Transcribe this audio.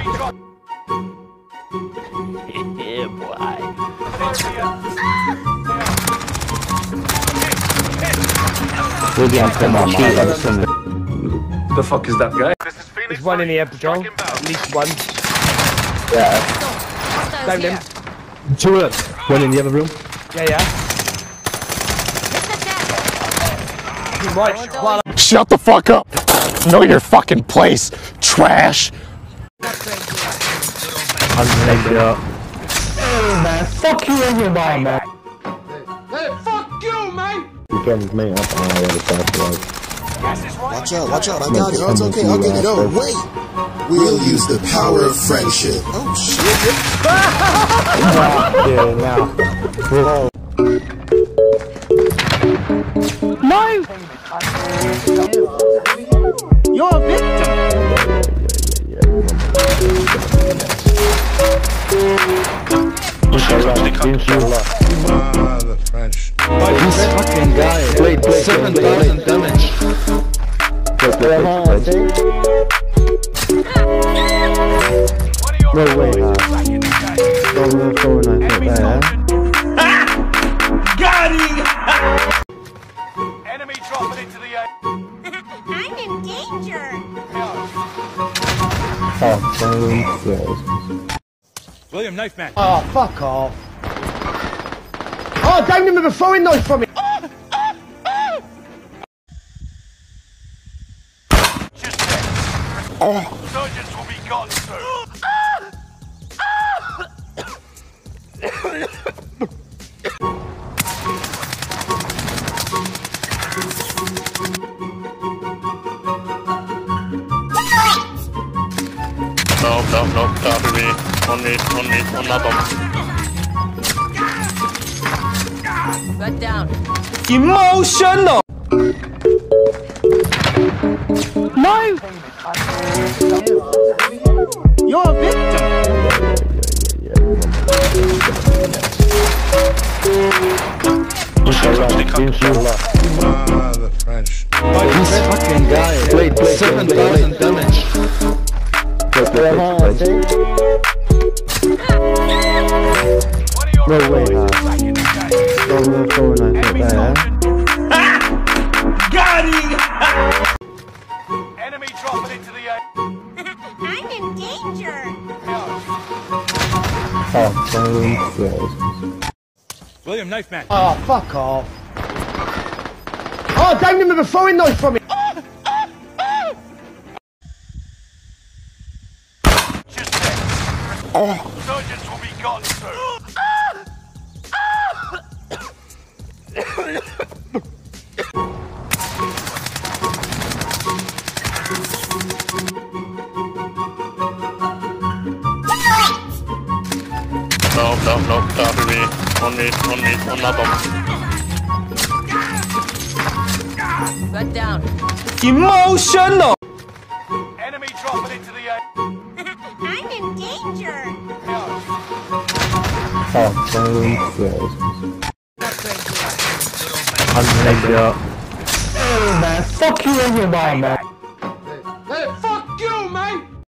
Yeah, boy. The fuck is that guy? There's one in here, Patrol. At least one. Yeah. Down him. Two of them. One in the other room. Yeah. Shut the fuck up! Know your fucking place, trash! I'm gonna Man, fuck you and your mom, man. Hey, fuck you, man! You came with me, I'm on the other side. Watch out, I got it. Oh, it's okay, I'll get it. Oh, wait! We'll use the power of friendship. Oh, shit. Yeah, now. Whoa. No! You're a victim! The French. This fucking guy. Wait, 7,000 damage. No way, Got him! Enemy dropping into the air. I'm in danger. William, knife man. Oh, fuck off. Oh, down him with a throwing knife from me. Just there. Surgeons will be gone soon. No, copy me. On that one. Back down. Emotional. No! You're a victim! The French. This fucking guy. Wait, 7,000 damage. No way, Got him! Enemy dropping into the air. I'm in danger. William, knife man. Oh, fuck off. Oh, down him with a throwing knife from me. Just there. Surgeons will be gone soon. No, copy me. On that one. Back down. Emotional. Enemy dropping into the air. I'm in danger. I'm gonna Man, fuck you and your mom, man.